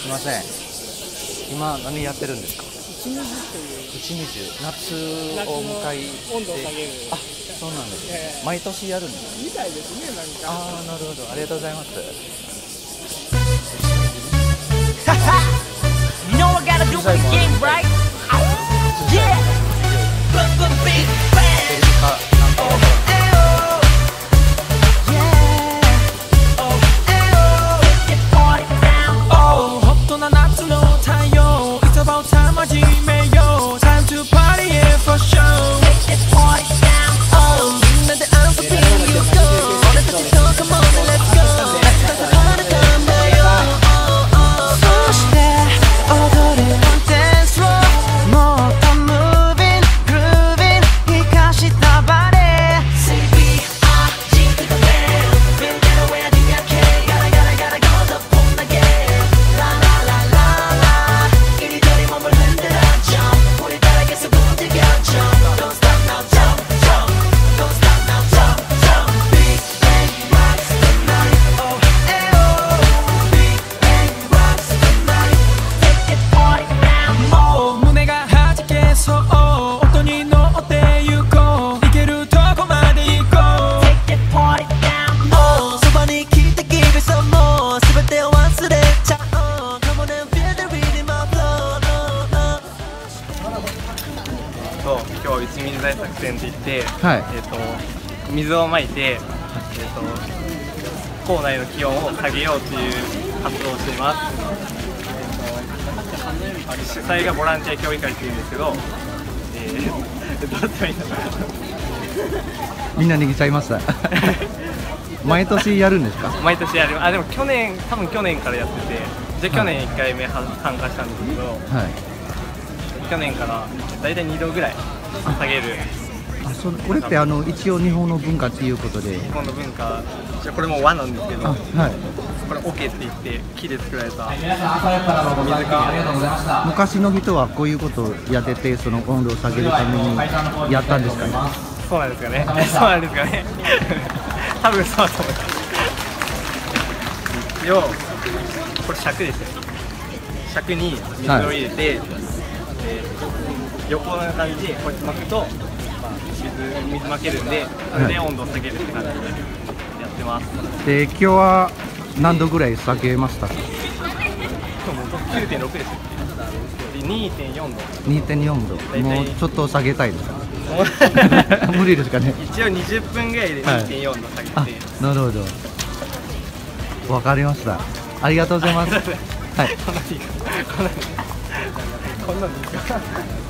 みません。今何やってるんですか？ 打ち水という。 打ち水、夏を迎えて。 温度を下げる。 あ、そうなんですね。毎年やるんですか？ みたいですね、なんか。 ああ、なるほど。ありがとうございます。 You know I gotta do it again, right? Yeah! Big bang! Oh, oh, yeah! Oh, oh, get party down! Oh, hot na natsu no taiyo. It's about time Meijo. Time to party here for sure. Take this party down! Oh, minna de answer pin you go. Ore tachi to come on and let's go. That's the party time, Meijo. Oh, oh, so shite odoru on dance floor. Motto moving, grooving, hikashita bare. Say hygiene to the man. Been there where the arcade. Gotta go the phone again. La la la la la. 이리저리 몸을 흔들어 jump. 우리 따라 계속 움직여 jump. Don't stop now, jump, jump. Don't stop now, jump, jump. Big bang rocks the night. Oh, oh. Big bang rocks the night. Take this party down. Oh, 胸が弾けそう。音に乗って行こう。行けるとこまで行こう。Take this party down. Oh, そばに来て give me some more. 全てを忘れちゃおう。Come on and feel the rhythm of flow. 今日は打ち水大作戦って言って、 はい。 水をまいて、校内の気温を下げようという活動をしています。主催がボランティア協議会っていうんですけど、どうやっていいんだろみんなに来ちゃいました。毎年やるんですか？ う。毎年やる。あ、でも多分去年からやってて、じゃあ去年1回目参加したんですけど、 はい。 去年からだいたい2度ぐらい下げる。 これって一応日本の文化ということで。 日本の文化、これも和なんですけど、 はい。 これオケって言って木で作られた皆さん朝からのご参加ありがとうございました。 昔の人はこういうことをやってて、その温度を下げるためにやったんですかね。 そうなんですかね。そうなんですかね。多分そうだと思います。一応これ尺ですよ。尺に水を入れて、横な感じでこうやって巻くと、水巻けるんで、それで温度を下げるって感じでやってます。 で、今日は何度ぐらい下げました？ 今日も 9.6 ですよ。で 2.4 度。 2.4 度。もうちょっと下げたいですか？無理ですかね。 一応20分ぐらいで 2.4 度下げて、 はい、なるほど。わかりました。ありがとうございます。はい。 こんなんでいいか。